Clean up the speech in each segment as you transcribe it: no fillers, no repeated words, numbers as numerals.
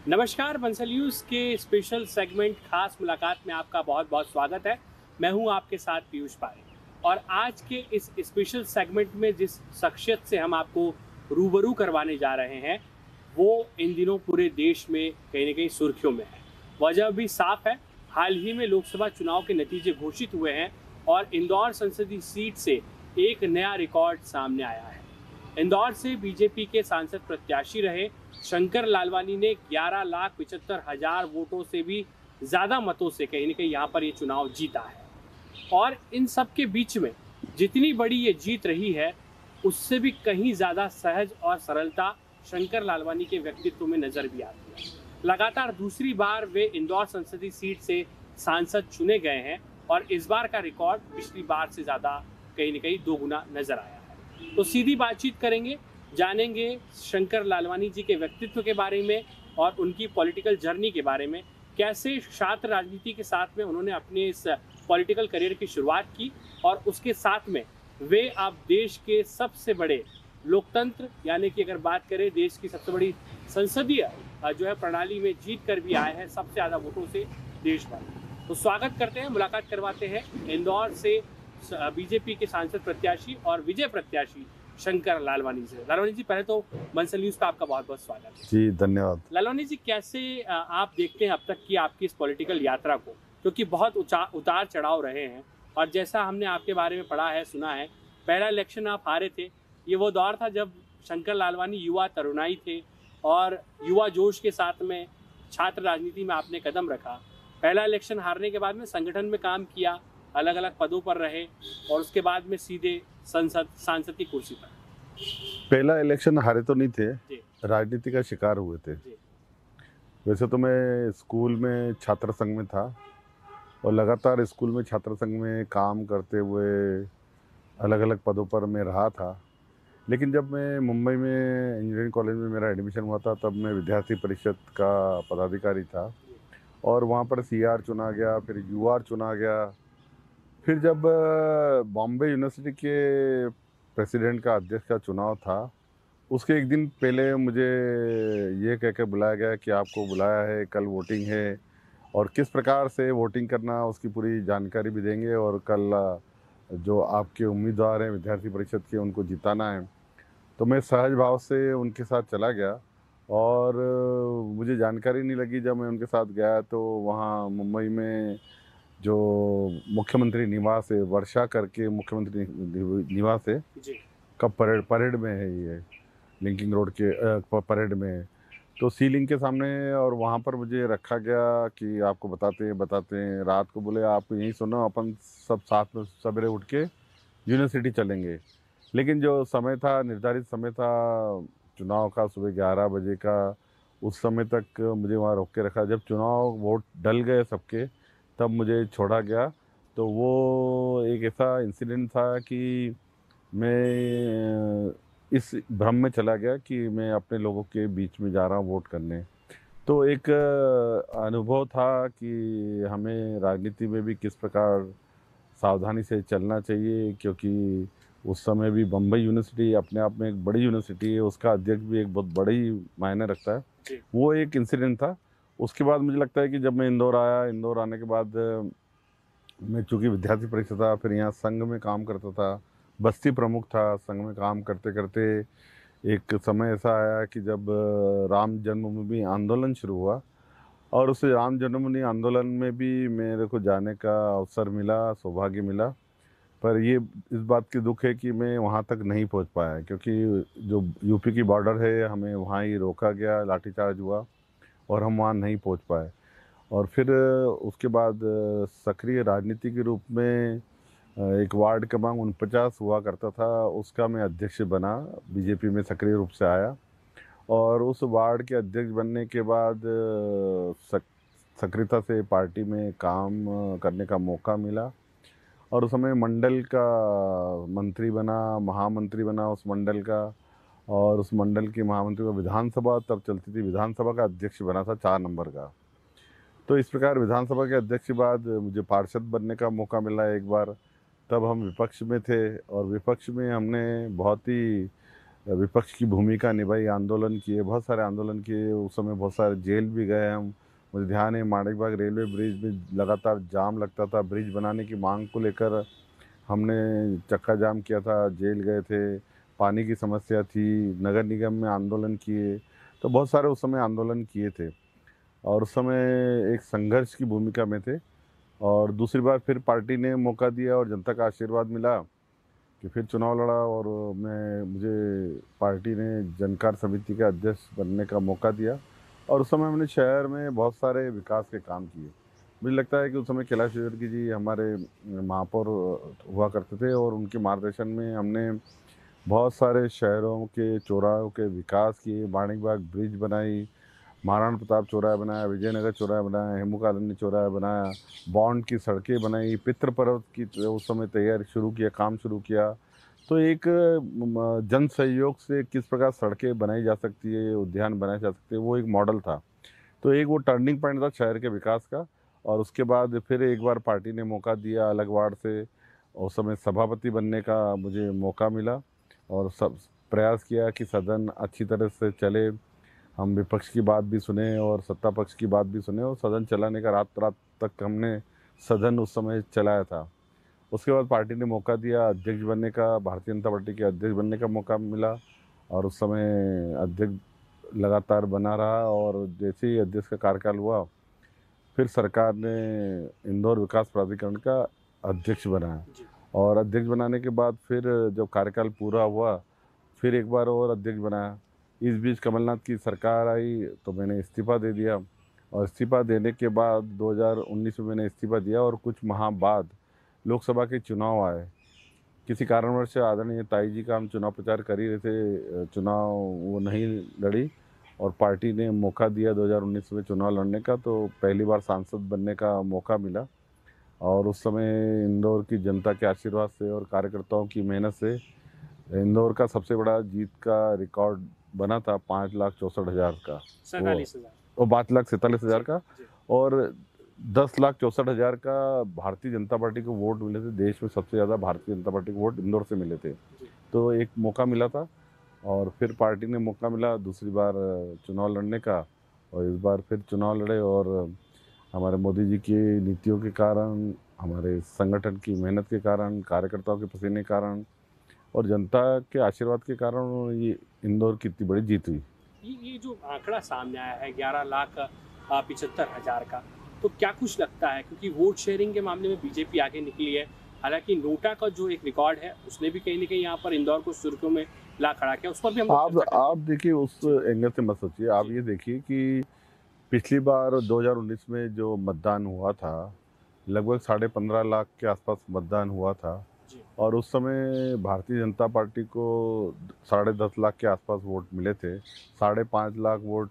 नमस्कार, बंसल न्यूज़ के special segment खास मुलाकात में आपका बहुत बहुत स्वागत है। मैं हूं आपके साथ पीयूष पारे और आज के इस स्पेशल सेगमेंट में जिस शख्सियत से हम आपको रूबरू करवाने जा रहे हैं वो इन दिनों पूरे देश में कहीं ना कहीं सुर्खियों में है। वजह भी साफ है। हाल ही में लोकसभा चुनाव के नतीजे घोषित हुए हैं और इंदौर संसदीय सीट से एक नया रिकॉर्ड सामने आया है। इंदौर से बीजेपी के सांसद प्रत्याशी रहे शंकर लालवानी ने 11,75,000 वोटों से भी ज़्यादा मतों से कहीं ना कहीं यहाँ पर ये चुनाव जीता है। और इन सब के बीच में जितनी बड़ी ये जीत रही है उससे भी कहीं ज़्यादा सहज और सरलता शंकर लालवानी के व्यक्तित्व में नज़र भी आती है। लगातार दूसरी बार वे इंदौर संसदीय सीट से सांसद चुने गए हैं और इस बार का रिकॉर्ड पिछली बार से ज़्यादा कहीं ना कहीं दोगुना नजर आया है। तो सीधी बातचीत करेंगे, जानेंगे शंकर लालवानी जी के व्यक्तित्व के बारे में और उनकी पॉलिटिकल जर्नी के बारे में, कैसे छात्र राजनीति के साथ में उन्होंने अपने इस पॉलिटिकल करियर की शुरुआत की और उसके साथ में वे अब देश के सबसे बड़े लोकतंत्र यानी कि अगर बात करें देश की सबसे बड़ी संसदीय जो है प्रणाली में जीत कर भी आए हैं सबसे ज़्यादा वोटों से देश भर। तो स्वागत करते हैं, मुलाकात करवाते हैं इंदौर से बीजेपी के सांसद प्रत्याशी और विजय प्रत्याशी शंकर लालवानी से। लालवानी जी, पहले तो बंसल न्यूज़ का आपका बहुत बहुत स्वागत है। जी धन्यवाद। लालवानी जी, कैसे आप देखते हैं अब तक की आपकी इस पॉलिटिकल यात्रा को, क्योंकि बहुत उतार चढ़ाव रहे हैं और जैसा हमने आपके बारे में पढ़ा है सुना है, पहला इलेक्शन आप हारे थे। ये वो दौर था जब शंकर लालवानी युवा तरुणाई थे और युवा जोश के साथ में छात्र राजनीति में आपने कदम रखा। पहला इलेक्शन हारने के बाद में संगठन में काम किया, अलग अलग पदों पर रहे और उसके बाद में सीधे सांसद की कुर्सी पर। पहला इलेक्शन हारे तो नहीं थे, जी राजनीति का शिकार हुए थे। जी वैसे तो मैं स्कूल में छात्र संघ में था और लगातार स्कूल में छात्र संघ में काम करते हुए अलग अलग पदों पर मैं रहा था। लेकिन जब मैं मुंबई में इंजीनियरिंग कॉलेज में मेरा एडमिशन हुआ था तब मैं विद्यार्थी परिषद का पदाधिकारी था जी और वहाँ पर सीआर चुना गया, फिर यूआर चुना गया। फिर जब बॉम्बे यूनिवर्सिटी के प्रेसिडेंट का अध्यक्ष का चुनाव था उसके एक दिन पहले मुझे ये कह के बुलाया गया कि आपको बुलाया है, कल वोटिंग है और किस प्रकार से वोटिंग करना उसकी पूरी जानकारी भी देंगे और कल जो आपके उम्मीदवार हैं विद्यार्थी परिषद के उनको जिताना है। तो मैं सहज भाव से उनके साथ चला गया और मुझे जानकारी नहीं लगी। जब मैं उनके साथ गया तो वहाँ मुंबई में जो मुख्यमंत्री निवास है, वर्षा करके मुख्यमंत्री निवास है, जी कब परेड परेड में है ये, लिंकिंग रोड के परेड में है। तो सीलिंग के सामने और वहाँ पर मुझे रखा गया कि आपको बताते हैं। रात को बोले आप यहीं सुनो, अपन सब साथ में सवेरे उठ के यूनिवर्सिटी चलेंगे। लेकिन जो समय था, निर्धारित समय था चुनाव का, सुबह 11 बजे का, उस समय तक मुझे वहाँ रोक के रखा। जब चुनाव वोट डल गए सबके तब मुझे छोड़ा गया। तो वो एक ऐसा इंसिडेंट था कि मैं इस भ्रम में चला गया कि मैं अपने लोगों के बीच में जा रहा हूँ वोट करने। तो एक अनुभव था कि हमें राजनीति में भी किस प्रकार सावधानी से चलना चाहिए, क्योंकि उस समय भी बम्बई यूनिवर्सिटी अपने आप में एक बड़ी यूनिवर्सिटी है, उसका अध्यक्ष भी एक बहुत बड़ी मायने रखता है। जी वो एक इंसिडेंट था। उसके बाद मुझे लगता है कि जब मैं इंदौर आया, इंदौर आने के बाद मैं चूँकि विद्यार्थी परिषद था, फिर यहाँ संघ में काम करता था, बस्ती प्रमुख था। संघ में काम करते करते एक समय ऐसा आया कि जब राम जन्मभूमि आंदोलन शुरू हुआ और उस राम जन्मभूमि आंदोलन में भी मेरे को जाने का अवसर मिला, सौभाग्य मिला। पर ये इस बात की दुख है कि मैं वहाँ तक नहीं पहुँच पाया, क्योंकि जो यूपी की बॉर्डर है हमें वहाँ ही रोका गया, लाठीचार्ज हुआ और हम वहाँ नहीं पहुँच पाए। और फिर उसके बाद सक्रिय राजनीति के रूप में एक वार्ड क्रमांक 49 हुआ करता था, उसका मैं अध्यक्ष बना, बीजेपी में सक्रिय रूप से आया। और उस वार्ड के अध्यक्ष बनने के बाद सक्रियता से पार्टी में काम करने का मौका मिला और उस समय मंडल का मंत्री बना, महामंत्री बना उस मंडल का। और उस मंडल के महामंत्री में विधानसभा तब चलती थी, विधानसभा का अध्यक्ष बना था 4 नंबर का। तो इस प्रकार विधानसभा के अध्यक्ष के बाद मुझे पार्षद बनने का मौका मिला एक बार। तब हम विपक्ष में थे और विपक्ष में हमने बहुत ही विपक्ष की भूमिका निभाई, आंदोलन किए, बहुत सारे आंदोलन किए। उस समय बहुत सारे जेल भी गए हम। मुझे ध्यान है माणिकबाग रेलवे ब्रिज में लगातार जाम लगता था। ब्रिज बनाने की मांग को लेकर हमने चक्का जाम किया था, जेल गए थे। पानी की समस्या थी, नगर निगम में आंदोलन किए। तो बहुत सारे उस समय आंदोलन किए थे और उस समय एक संघर्ष की भूमिका में थे। और दूसरी बार फिर पार्टी ने मौका दिया और जनता का आशीर्वाद मिला कि फिर चुनाव लड़ा और मुझे पार्टी ने जनकार समिति के अध्यक्ष बनने का मौका दिया। और उस समय हमने शहर में बहुत सारे विकास के काम किए। मुझे लगता है कि उस समय कैलाश विजयवर्गीय जी हमारे महापौर हुआ करते थे और उनके मार्गदर्शन में हमने बहुत सारे शहरों के चौराहों के विकास किए। माणिकबाग ब्रिज बनाई, महाराणा प्रताप चौराहा बनाया, विजयनगर चौराहा बनाया, हेमू कालानी चौराहा बनाया, बॉन्ड की सड़कें बनाई, पितृ पर्व की उस समय तैयारी शुरू किया, काम शुरू किया। तो एक जन सहयोग से किस प्रकार सड़कें बनाई जा सकती है, उद्यान बनाए जा सकते हैं, वो एक मॉडल था। तो एक वो टर्निंग पॉइंट था शहर के विकास का। और उसके बाद फिर एक बार पार्टी ने मौका दिया अलग वार्ड से, उस समय सभापति बनने का मुझे मौका मिला और सब प्रयास किया कि सदन अच्छी तरह से चले। हम विपक्ष की बात भी सुने और सत्ता पक्ष की बात भी सुने और सदन चलाने का रात रात तक हमने सदन उस समय चलाया था। उसके बाद पार्टी ने मौका दिया अध्यक्ष बनने का, भारतीय जनता पार्टी के अध्यक्ष बनने का मौका मिला और उस समय अध्यक्ष लगातार बना रहा। और जैसे ही अध्यक्ष का कार्यकाल हुआ फिर सरकार ने इंदौर विकास प्राधिकरण का अध्यक्ष बनाया और अध्यक्ष बनाने के बाद फिर जब कार्यकाल पूरा हुआ फिर एक बार और अध्यक्ष बनाया। इस बीच कमलनाथ की सरकार आई तो मैंने इस्तीफा दे दिया और इस्तीफा देने के बाद 2019 में मैंने इस्तीफा दिया और कुछ माह बाद लोकसभा के चुनाव आए। किसी कारणवश आदरणीय ताई जी का हम चुनाव प्रचार कर ही रहे थे, चुनाव वो नहीं लड़ी और पार्टी ने मौका दिया 2019 में चुनाव लड़ने का, तो पहली बार सांसद बनने का मौका मिला। और उस समय इंदौर की जनता के आशीर्वाद से और कार्यकर्ताओं की मेहनत से इंदौर का सबसे बड़ा जीत का रिकॉर्ड बना था 5,64,000 का, 47,000 वो 5,47,000 का। और 10,64,000 का भारतीय जनता पार्टी को वोट मिले थे। देश में सबसे ज़्यादा भारतीय जनता पार्टी को वोट इंदौर से मिले थे। तो एक मौका मिला था और फिर पार्टी ने मौका मिला दूसरी बार चुनाव लड़ने का और इस बार फिर चुनाव लड़े। और हमारे मोदी जी की नीतियों के कारण, हमारे संगठन की मेहनत के कारण, कार्यकर्ताओं के पसीने के कारण और जनता के आशीर्वाद के कारण ये इंदौर की इतनी बड़ी जीत हुई। ये जो आंकड़ा सामने आया है 11,75,000 का, तो क्या कुछ लगता है, क्योंकि वोट शेयरिंग के मामले में बीजेपी आगे निकली है। हालांकि नोटा का जो एक रिकॉर्ड है उसने भी कहीं ना कहीं यहाँ पर इंदौर को सुर्खियों में ला खड़ा किया, उस पर भी हम आप देखिए उस एंगल से मत सोचिए। आप ये देखिए कि पिछली बार 2019 में जो मतदान हुआ था लगभग 15.5 लाख के आसपास मतदान हुआ था और उस समय भारतीय जनता पार्टी को 10.5 लाख के आसपास वोट मिले थे। 5.5 लाख वोट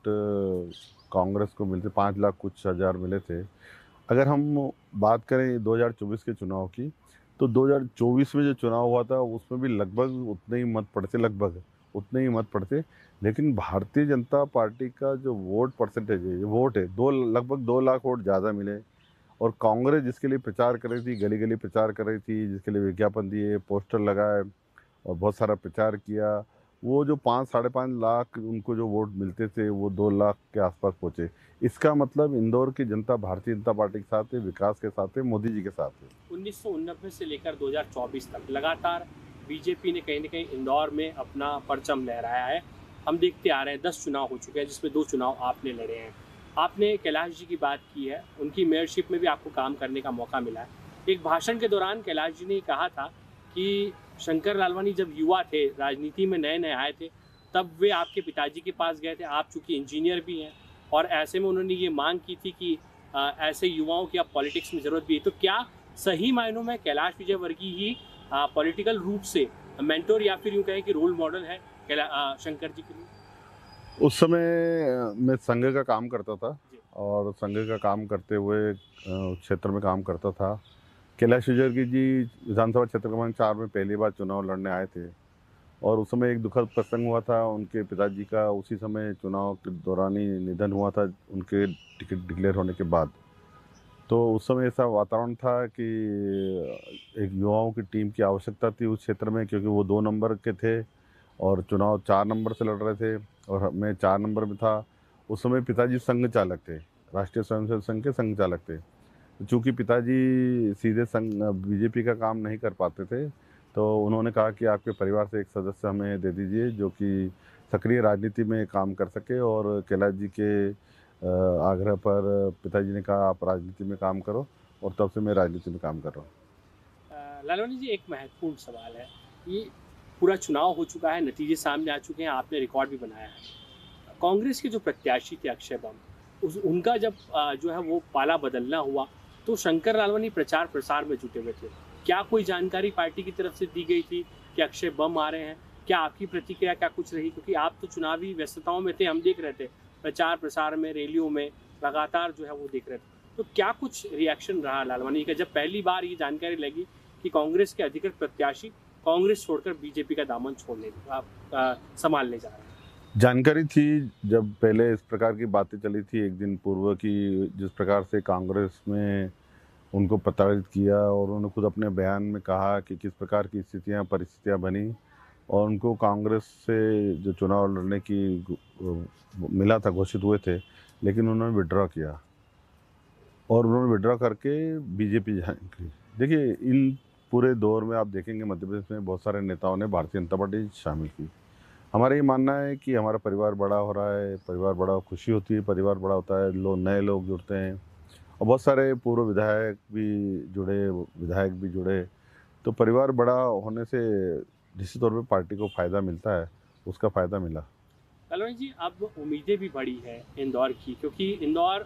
कांग्रेस को मिलते, 5 लाख कुछ हज़ार मिले थे। अगर हम बात करें 2024 के चुनाव की तो 2024 में जो चुनाव हुआ था उसमें भी लगभग उतने ही मत पड़ते, लगभग उतने ही मत पड़ते। लेकिन भारतीय जनता पार्टी का जो वोट परसेंटेज है, वोट है, लगभग 2 लाख वोट ज़्यादा मिले। और कांग्रेस जिसके लिए प्रचार कर रही थी, गली गली प्रचार कर रही थी, जिसके लिए विज्ञापन दिए, पोस्टर लगाए और बहुत सारा प्रचार किया, वो जो 5-5.5 लाख उनको जो वोट मिलते थे वो 2 लाख के आसपास पहुँचे। इसका मतलब इंदौर की जनता भारतीय जनता पार्टी के साथ है, विकास के साथ है, मोदी जी के साथ है। 1989 से लेकर 2024 तक लगातार बीजेपी ने कहीं ना कहीं इंदौर में अपना परचम लहराया है। हम देखते आ रहे हैं 10 चुनाव हो चुके हैं जिसमें 2 चुनाव आपने लड़े हैं। आपने कैलाश जी की बात की है, उनकी मेयरशिप में भी आपको काम करने का मौका मिला है। एक भाषण के दौरान कैलाश जी ने कहा था कि शंकर लालवानी जब युवा थे, राजनीति में नए नए आए थे, तब वे आपके पिताजी के पास गए थे। आप चूँकि इंजीनियर भी हैं और ऐसे में उन्होंने ये मांग की थी कि ऐसे युवाओं की अब पॉलिटिक्स में ज़रूरत भी है। तो क्या सही मायनों में कैलाश विजयवर्गीय ही पॉलिटिकल रूप से मेंटोर या फिर यूँ कहें कि रोल मॉडल है शंकर जी के लिए? उस समय मैं संघ का काम करता था और संघ का काम करते हुए क्षेत्र में काम करता था। कैलाश विजयवर्गीय जी विधानसभा क्षेत्र क्रमांक 4 में पहली बार चुनाव लड़ने आए थे और उस समय एक दुखद प्रसंग हुआ था। उनके पिताजी का उसी समय चुनाव के दौरान ही निधन हुआ था, उनके टिकट डिक्लेयर होने के बाद। तो उस समय ऐसा वातावरण था कि एक युवाओं की टीम की आवश्यकता थी उस क्षेत्र में, क्योंकि वो 2 नंबर के थे और चुनाव 4 नंबर से लड़ रहे थे और मैं 4 नंबर में था। उस समय पिताजी संघ चालक थे, राष्ट्रीय स्वयंसेवक संघ के संघ चालक थे। चूँकि पिताजी सीधे संघ बीजेपी का काम नहीं कर पाते थे, तो उन्होंने कहा कि आपके परिवार से एक सदस्य हमें दे दीजिए जो कि सक्रिय राजनीति में काम कर सके। और कैलाश जी के आग्रह पर पिताजी ने कहा आप राजनीति में काम करो, और तब से मैं राजनीति में काम कर रहा हूँ। लालवानी जी, एक महत्वपूर्ण सवाल है। ये पूरा चुनाव हो चुका है, नतीजे सामने आ चुके हैं, आपने रिकॉर्ड भी बनाया है। कांग्रेस के जो प्रत्याशी थे अक्षय बम, उनका जब जो है वो पाला बदलना हुआ तो शंकर लालवानी प्रचार प्रसार में जुटे हुए थे। क्या कोई जानकारी पार्टी की तरफ से दी गई थी कि अक्षय बम आ रहे हैं? क्या आपकी प्रतिक्रिया क्या कुछ रही? क्योंकि आप तो चुनावी व्यस्तताओं में थे, हम देख रहे थे प्रचार प्रसार में, रैलियों में लगातार जो है वो देख रहे थे। तो क्या कुछ रिएक्शन रहा लालवानी का जब पहली बार ये जानकारी लगी कि कांग्रेस के अधिकृत प्रत्याशी कांग्रेस छोड़कर बीजेपी का दामन संभालने जा रहे हैं? जानकारी थी, जब पहले इस प्रकार की बातें चली थी एक दिन पूर्व की, जिस प्रकार से कांग्रेस में उनको प्रताड़ित किया और उन्होंने खुद अपने बयान में कहा कि किस प्रकार की स्थितियां परिस्थितियां बनी, और उनको कांग्रेस से जो चुनाव लड़ने की मिला था, घोषित हुए थे, लेकिन उन्होंने विड्रॉ किया और उन्होंने विड्रॉ करके बीजेपी ज्वाइन की। देखिए, इन पूरे दौर में आप देखेंगे मध्य प्रदेश में बहुत सारे नेताओं ने भारतीय जनता पार्टी शामिल की। हमारा ये मानना है कि हमारा परिवार बड़ा हो रहा है, परिवार बड़ा, खुशी होती है, परिवार बड़ा होता है, नए लोग जुड़ते हैं और बहुत सारे पूर्व विधायक भी जुड़े, तो परिवार बड़ा होने से निश्चित तौर पे पार्टी को फ़ायदा मिलता है, उसका फ़ायदा मिला। लालवानी जी, अब उम्मीदें भी बढ़ी है इंदौर की, क्योंकि इंदौर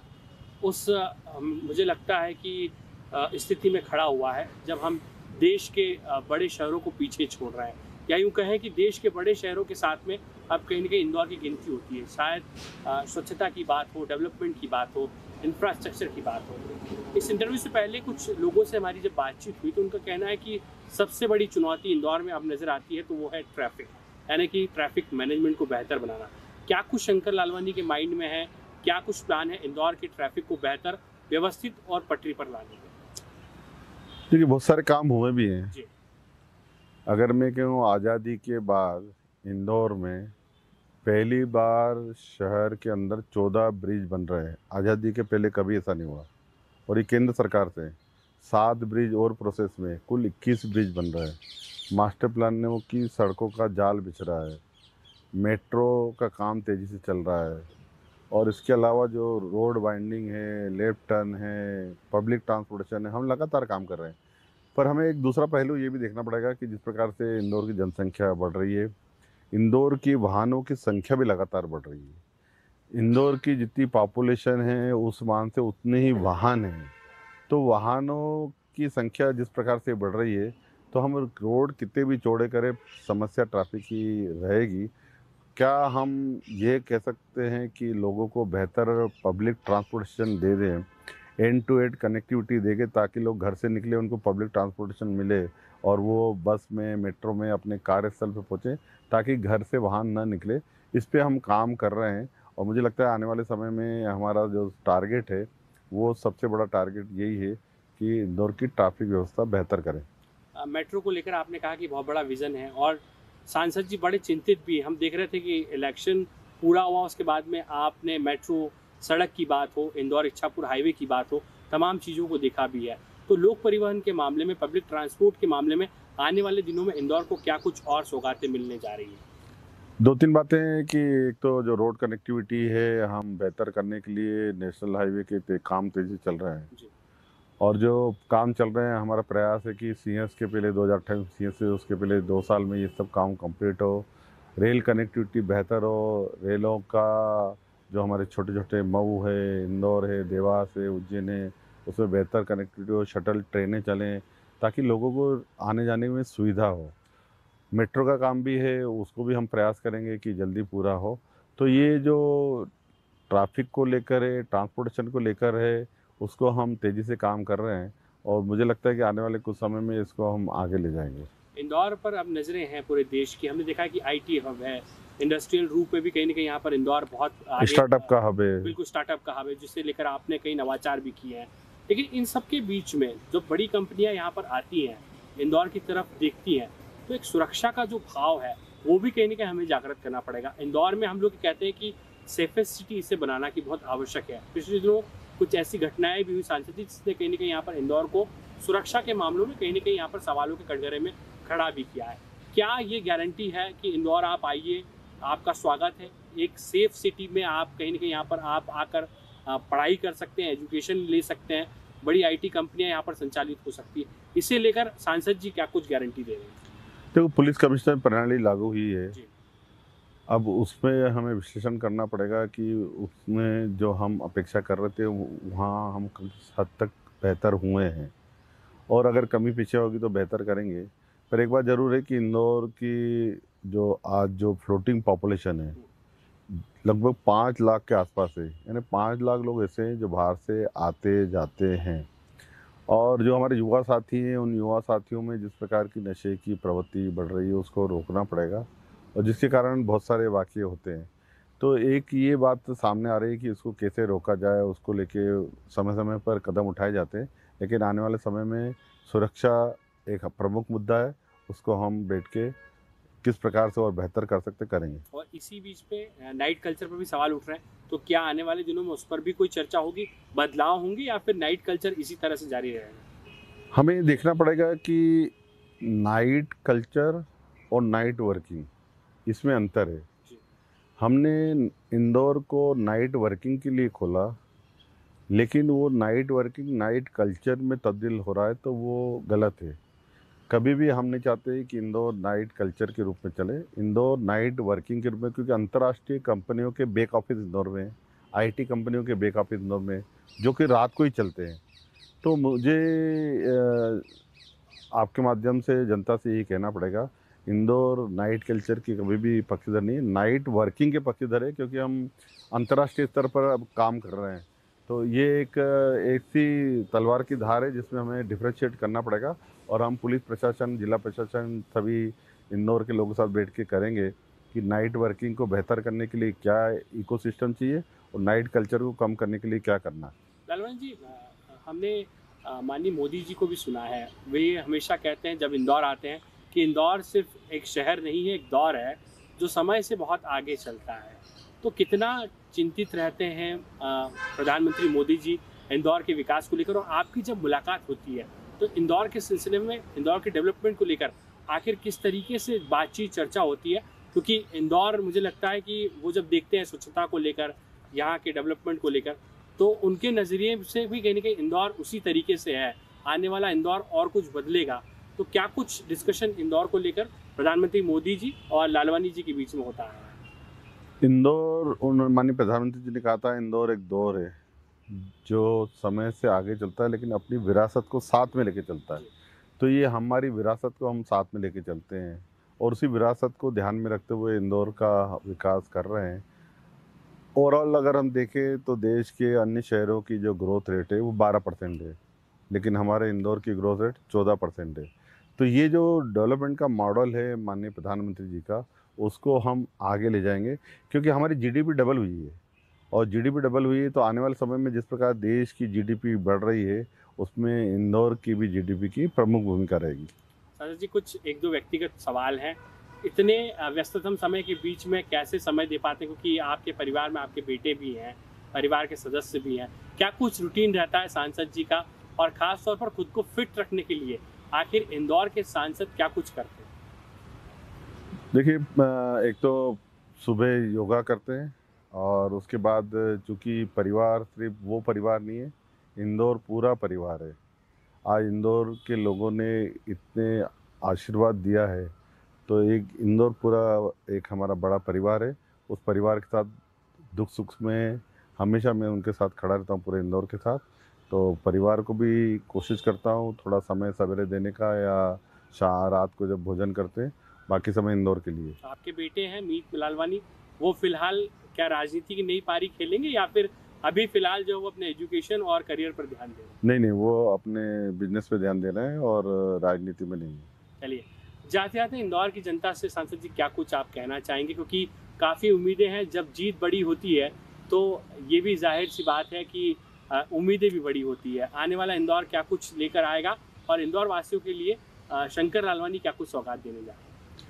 मुझे लगता है कि स्थिति में खड़ा हुआ है जब हम देश के बड़े शहरों को पीछे छोड़ रहे हैं, या यूँ कहें कि देश के बड़े शहरों के साथ में अब कहीं न कहीं इंदौर की गिनती होती है। शायद स्वच्छता की बात हो, डेवलपमेंट की बात हो, इंफ्रास्ट्रक्चर की बात हो। इस इंटरव्यू से पहले कुछ लोगों से हमारी जब बातचीत हुई तो उनका कहना है कि सबसे बड़ी चुनौती इंदौर में अब नज़र आती है तो वो है ट्रैफ़िक, यानी कि ट्रैफ़िक मैनेजमेंट को बेहतर बनाना। क्या कुछ शंकर लालवानी के माइंड में है? क्या कुछ प्लान है इंदौर के ट्रैफ़िक को बेहतर, व्यवस्थित और पटरी पर लाने के? देखिए, बहुत सारे काम हुए भी हैं। जी। अगर मैं कहूँ, आज़ादी के बाद इंदौर में पहली बार शहर के अंदर 14 ब्रिज बन रहे हैं। आज़ादी के पहले कभी ऐसा नहीं हुआ, और ये केंद्र सरकार से 7 ब्रिज और प्रोसेस में, कुल 21 ब्रिज बन रहे हैं। मास्टर प्लान की सड़कों का जाल बिछ रहा है, मेट्रो का काम तेज़ी से चल रहा है, और इसके अलावा जो रोड वाइंडिंग है, लेफ्ट टर्न है, पब्लिक ट्रांसपोर्टेशन है, हम लगातार काम कर रहे हैं। पर हमें एक दूसरा पहलू ये भी देखना पड़ेगा कि जिस प्रकार से इंदौर की जनसंख्या बढ़ रही है, इंदौर की वाहनों की संख्या भी लगातार बढ़ रही है। इंदौर की जितनी पॉपुलेशन है उस मान से उतने ही वाहन हैं, तो वाहनों की संख्या जिस प्रकार से बढ़ रही है, तो हम रोड कितने भी चौड़े करें, समस्या ट्रैफिक की रहेगी। क्या हम ये कह सकते हैं कि लोगों को बेहतर पब्लिक ट्रांसपोर्टेशन दे दें, एंड टू एंड कनेक्टिविटी देंगे, ताकि लोग घर से निकले उनको पब्लिक ट्रांसपोर्टेशन मिले और वो बस में, मेट्रो में अपने कार्यस्थल पे पहुँचे, ताकि घर से वाहन ना निकले। इस पे हम काम कर रहे हैं, और मुझे लगता है आने वाले समय में हमारा जो टारगेट है, वो सबसे बड़ा टारगेट यही है कि इंदौर की ट्रैफिक व्यवस्था बेहतर करें। मेट्रो को लेकर आपने कहा कि बहुत बड़ा विज़न है और सांसद जी बड़े चिंतित भी हैं। हम देख रहे थे कि इलेक्शन पूरा हुआ, उसके बाद में आपने मेट्रो सड़क की बात हो, इंदौर इच्छापुर हाईवे की बात हो, तमाम चीज़ों को देखा भी है। तो लोक परिवहन के मामले में, पब्लिक ट्रांसपोर्ट के मामले में आने वाले दिनों में इंदौर को क्या कुछ और सौगातें मिलने जा रही हैं? 2-3 बातें हैं कि एक तो जो रोड कनेक्टिविटी है, हम बेहतर करने के लिए नेशनल हाईवे के काम तेज़ी से चल रहे हैं। जी। और जो काम चल रहे हैं, हमारा प्रयास है कि सीएस के पहले 2028 सीएस से उसके पहले 2 साल में ये सब काम कंप्लीट हो, रेल कनेक्टिविटी बेहतर हो, रेलों का जो हमारे छोटे छोटे मऊ है, इंदौर है, देवास है, उज्जैन है, उसमें बेहतर कनेक्टिविटी हो, शटल ट्रेनें चलें, ताकि लोगों को आने जाने में सुविधा हो। मेट्रो का काम भी है, उसको भी हम प्रयास करेंगे कि जल्दी पूरा हो। तो ये जो ट्रैफिक को लेकर है, ट्रांसपोर्टेशन को लेकर है, उसको हम तेज़ी से काम कर रहे हैं, और मुझे लगता है कि आने वाले कुछ समय में इसको हम आगे ले जाएंगे। इंदौर पर अब नज़रें हैं पूरे देश की। हमने देखा है कि आईटी हब है, इंडस्ट्रियल रूप में भी कहीं न कहीं यहाँ पर इंदौर बहुत आगे, स्टार्टअप का हब है। बिल्कुल स्टार्टअप का हब है, जिससे लेकर आपने कई नवाचार भी किए हैं। लेकिन इन सब के बीच में जो बड़ी कंपनियाँ यहाँ पर आती हैं, इंदौर की तरफ देखती हैं, तो एक सुरक्षा का जो भाव है वो भी कहीं ना कहीं हमें जागृत करना पड़ेगा। इंदौर में हम लोग कहते हैं कि सेफेस्ट सिटी इसे बनाना की बहुत आवश्यक है। पिछले दिनों कुछ ऐसी घटनाएं भी हुई सांसद जी, जिसने कहीं ना कहीं यहाँ पर इंदौर को सुरक्षा के मामलों में कहीं ना कहीं यहाँ पर सवालों के कटघरे में खड़ा भी किया है। क्या ये गारंटी है कि इंदौर आप आइए, आपका स्वागत है, एक सेफ सिटी में आप कहीं ना कहीं यहाँ पर आप आकर पढ़ाई कर सकते हैं, एजुकेशन ले सकते हैं, बड़ी आईटी कंपनियां यहाँ पर संचालित हो सकती है, इसे लेकर सांसद जी क्या कुछ गारंटी दे रहे हैं? देखो, पुलिस कमिश्नर प्रणाली लागू हुई है। जी। अब उसमें हमें विश्लेषण करना पड़ेगा कि उसमें जो हम अपेक्षा कर रहे थे वहाँ हम किस हद तक बेहतर हुए हैं, और अगर कमी पीछे होगी तो बेहतर करेंगे। पर एक बात ज़रूर है कि इंदौर की जो आज जो फ्लोटिंग पॉपुलेशन है लगभग 5 लाख के आसपास है। यानी 5 लाख लोग ऐसे हैं जो बाहर से आते जाते हैं, और जो हमारे युवा साथी हैं उन युवा साथियों में जिस प्रकार की नशे की प्रवृत्ति बढ़ रही है उसको रोकना पड़ेगा, और जिसके कारण बहुत सारे वाक़ये होते हैं। तो एक ये बात सामने आ रही है कि इसको कैसे रोका जाए, उसको लेके समय समय पर कदम उठाए जाते हैं, लेकिन आने वाले समय में सुरक्षा एक प्रमुख मुद्दा है। उसको हम बैठ के किस प्रकार से और बेहतर कर सकते करेंगे। और इसी बीच पे नाइट कल्चर पर भी सवाल उठ रहे हैं, तो क्या आने वाले दिनों में उस पर भी कोई चर्चा होगी, बदलाव होंगे, या फिर नाइट कल्चर इसी तरह से जारी रहेगा? हमें देखना पड़ेगा कि नाइट कल्चर और नाइट वर्किंग इसमें अंतर है। जी। हमने इंदौर को नाइट वर्किंग के लिए खोला, लेकिन वो नाइट वर्किंग नाइट कल्चर में तब्दील हो रहा है, तो वो गलत है। कभी भी हम नहीं चाहते कि इंदौर नाइट कल्चर के रूप में चले, इंदौर नाइट वर्किंग के रूप में, क्योंकि अंतर्राष्ट्रीय कंपनियों के बैक ऑफिस इंदौर में, आईटी कंपनियों के बैक ऑफिस इंदौर में, जो कि रात को ही चलते हैं। तो मुझे आपके माध्यम से जनता से यही कहना पड़ेगा, इंदौर नाइट कल्चर की कभी भी पक्षधर नहीं है, नाइट वर्किंग के पक्षधर है, क्योंकि हम अंतर्राष्ट्रीय स्तर पर अब काम कर रहे हैं। तो ये एक ऐसी तलवार की धार है जिसमें हमें डिफ्रेंशिएट करना पड़ेगा, और हम पुलिस प्रशासन, जिला प्रशासन, सभी इंदौर के लोगों के साथ बैठ के करेंगे कि नाइट वर्किंग को बेहतर करने के लिए क्या इकोसिस्टम चाहिए और नाइट कल्चर को कम करने के लिए क्या करना है। लालवानी जी, हमने माननीय मोदी जी को भी सुना है, वे हमेशा कहते हैं जब इंदौर आते हैं कि इंदौर सिर्फ एक शहर नहीं है, एक दौर है जो समय से बहुत आगे चलता है। तो कितना चिंतित रहते हैं प्रधानमंत्री मोदी जी इंदौर के विकास को लेकर, और आपकी जब मुलाकात होती है तो इंदौर के सिलसिले में, इंदौर के डेवलपमेंट को लेकर आखिर किस तरीके से बातचीत, चर्चा होती है? क्योंकि इंदौर, मुझे लगता है कि वो जब देखते हैं स्वच्छता को लेकर, यहाँ के डेवलपमेंट को लेकर, तो उनके नज़रिए से भी कहीं ना कहीं इंदौर उसी तरीके से है, आने वाला इंदौर और कुछ बदलेगा। तो क्या कुछ डिस्कशन इंदौर को लेकर प्रधानमंत्री मोदी जी और लालवानी जी के बीच में होता है? इंदौर, माननीय प्रधानमंत्री जी ने कहा था, इंदौर एक दौर है जो समय से आगे चलता है, लेकिन अपनी विरासत को साथ में लेके चलता है। तो ये हमारी विरासत को हम साथ में लेके चलते हैं, और उसी विरासत को ध्यान में रखते हुए इंदौर का विकास कर रहे हैं। ओवरऑल अगर हम देखें तो देश के अन्य शहरों की जो ग्रोथ रेट है वो 12% है, लेकिन हमारे इंदौर की ग्रोथ रेट 14% है। तो ये जो डेवलपमेंट का मॉडल है माननीय प्रधानमंत्री जी का, उसको हम आगे ले जाएंगे, क्योंकि हमारी जीडीपी डबल हुई है, और जीडीपी डबल हुई है तो आने वाले समय में जिस प्रकार देश की जीडीपी बढ़ रही है उसमें इंदौर की भी जीडीपी की प्रमुख भूमिका रहेगी। साजद जी, कुछ एक दो व्यक्तिगत सवाल हैं। इतने व्यस्ततम समय के बीच में कैसे समय दे पाते हैं, क्योंकि आपके परिवार में आपके बेटे भी हैं, परिवार के सदस्य भी हैं, क्या कुछ रूटीन रहता है सांसद जी का, और ख़ास तौर पर खुद को फिट रखने के लिए आखिर इंदौर के सांसद क्या कुछ करते हैं? देखिए, एक तो सुबह योगा करते हैं, और उसके बाद चूँकि परिवार सिर्फ वो परिवार नहीं है, इंदौर पूरा परिवार है। आज इंदौर के लोगों ने इतने आशीर्वाद दिया है, तो एक इंदौर पूरा एक हमारा बड़ा परिवार है। उस परिवार के साथ दुख सुख में हमेशा मैं उनके साथ खड़ा रहता हूँ, पूरे इंदौर के साथ। तो परिवार को भी कोशिश करता हूँ थोड़ा समय सवेरे देने का, या रात को जब भोजन करते हैं, बाकी समय इंदौर के लिए। आपके बेटे हैं मीत लालवानी, वो फिलहाल क्या राजनीति की नई पारी खेलेंगे, या फिर अभी फिलहाल जो वो अपने एजुकेशन और करियर पर ध्यान दे रहे हैं? नहीं, वो अपने बिजनेस पे ध्यान दे रहे हैं, और राजनीति में नहीं। चलिए, जाते जाते इंदौर की जनता से सांसद जी क्या कुछ आप कहना चाहेंगे, क्योंकि काफ़ी उम्मीदें हैं, जब जीत बड़ी होती है तो ये भी जाहिर सी बात है कि उम्मीदें भी बड़ी होती है। आने वाला इंदौर क्या कुछ लेकर आएगा, और इंदौर वासियों के लिए शंकर लालवानी क्या कुछ सौगात देने जा रहे हैं?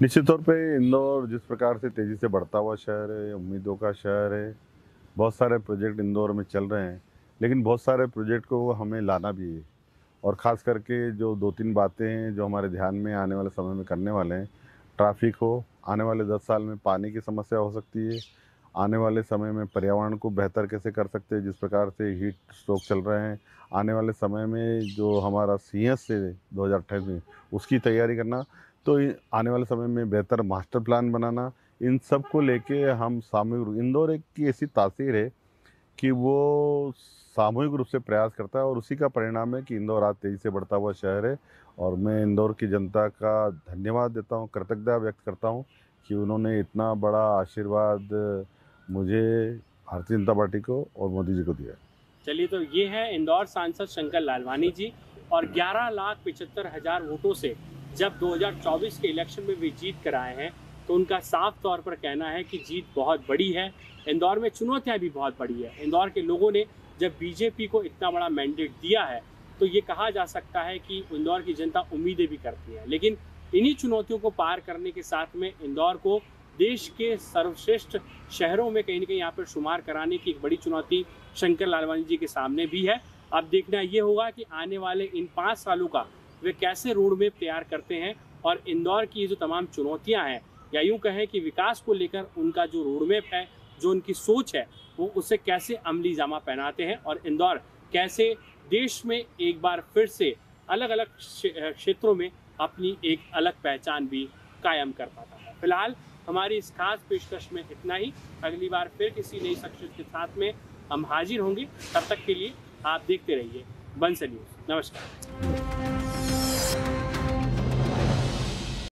निश्चित तौर पे इंदौर जिस प्रकार से तेज़ी से बढ़ता हुआ शहर है, उम्मीदों का शहर है, बहुत सारे प्रोजेक्ट इंदौर में चल रहे हैं, लेकिन बहुत सारे प्रोजेक्ट को हमें लाना भी है। और ख़ास करके जो 2-3 बातें हैं जो हमारे ध्यान में आने वाले समय में करने वाले हैं, ट्रैफ़िक हो, आने वाले 10 साल में पानी की समस्या हो सकती है, आने वाले समय में पर्यावरण को बेहतर कैसे कर सकते हैं, जिस प्रकार से हीट स्ट्रोक चल रहे हैं, आने वाले समय में जो हमारा सीएस से 2028 में उसकी तैयारी करना, तो आने वाले समय में बेहतर मास्टर प्लान बनाना, इन सब को लेके हम सामूहिक रूप इंदौर एक की ऐसी तासीर है कि वो सामूहिक रूप से प्रयास करता है और उसी का परिणाम है कि इंदौर आज तेज़ी से बढ़ता हुआ शहर है। और मैं इंदौर की जनता का धन्यवाद देता हूँ, कृतज्ञता व्यक्त करता हूँ कि उन्होंने इतना बड़ा आशीर्वाद मुझे, भारतीय जनता पार्टी को और मोदी जी को दिया। चलिए, तो ये है इंदौर सांसद शंकर लालवानी जी, और 11,75,000 वोटों से जब 2024 के इलेक्शन में भी जीत कर आए हैं, तो उनका साफ तौर पर कहना है कि जीत बहुत बड़ी है। इंदौर में चुनौतियां भी बहुत बड़ी है। इंदौर के लोगों ने जब बीजेपी को इतना बड़ा मैंडेट दिया है, तो ये कहा जा सकता है कि इंदौर की जनता उम्मीदें भी करती है। लेकिन इन्हीं चुनौतियों को पार करने के साथ में इंदौर को देश के सर्वश्रेष्ठ शहरों में कहीं ना कहीं यहाँ पर शुमार कराने की एक बड़ी चुनौती शंकर लालवानी जी के सामने भी है। अब देखना ये होगा कि आने वाले इन 5 सालों का वे कैसे रोड मैप तैयार करते हैं, और इंदौर की जो तमाम चुनौतियां हैं, या यूं कहें कि विकास को लेकर उनका जो रोड मैप है, जो उनकी सोच है, वो उसे कैसे अमली जामा पहनाते हैं, और इंदौर कैसे देश में एक बार फिर से अलग अलग क्षेत्रों में अपनी एक अलग पहचान भी कायम कर पाता है। फिलहाल हमारी इस खास पेशकश में इतना ही। अगली बार फिर किसी नई शख्सियत के साथ में हम हाजिर होंगे। तब तक के लिए आप देखते रहिए बंसल न्यूज़। नमस्कार।